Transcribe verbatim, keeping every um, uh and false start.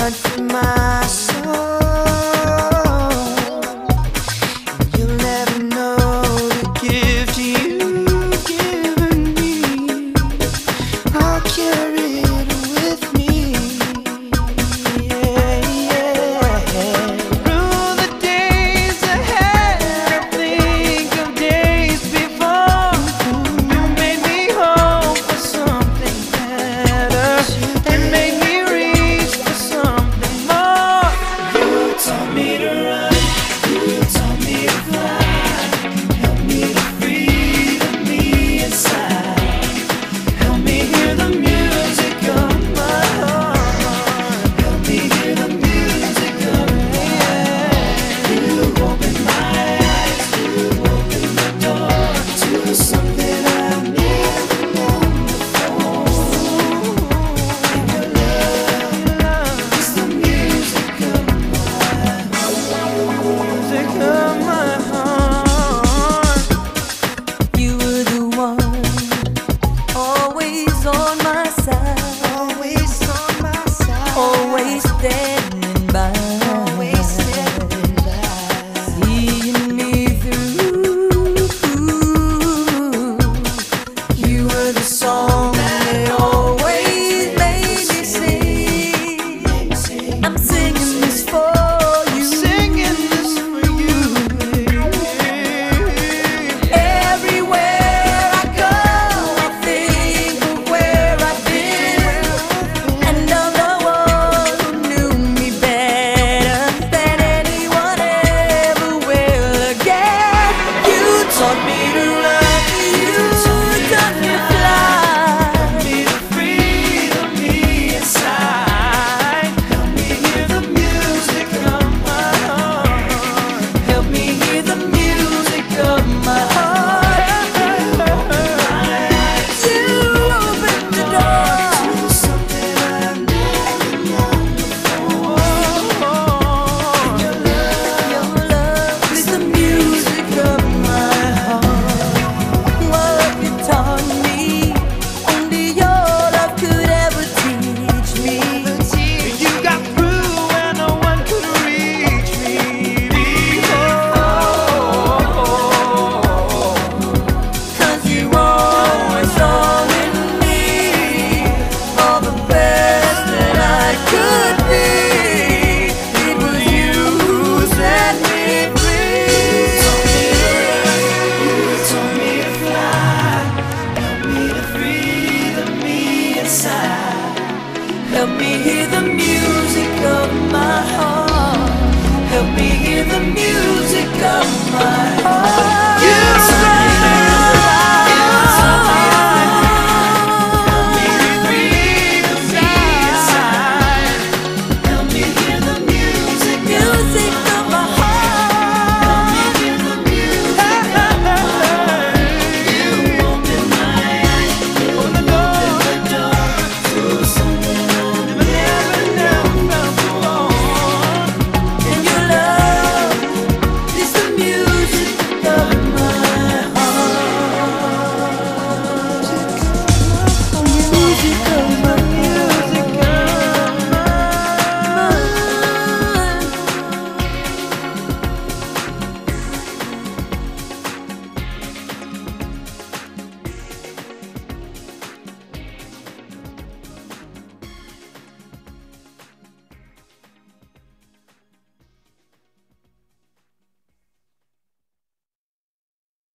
blood for my soul. You'll never know the gift you've given me. I'll carry it with me. Yeah, yeah. Through the days ahead, I think of days before. You made me hope for something better and made me reach for something more. You taught me to run, you taught me to fly, help me to free me inside, help me hear the music of my heart, help me hear the music of my heart. You opened my eyes, you opened the door to something I've never known before. And your love is the music of my heart, music of my heart. You were the one, always on my side, always on my side, always standing by, always standing by, seeing me through. You were the song that always made me sing. I'm singing.